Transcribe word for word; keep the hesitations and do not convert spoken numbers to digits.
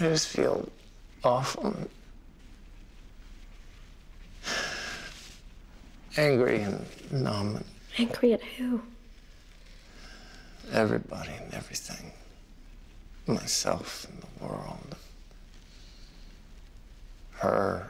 I just feel awful. Angry and numb. Angry at who? Everybody and everything. Myself and the world. Her.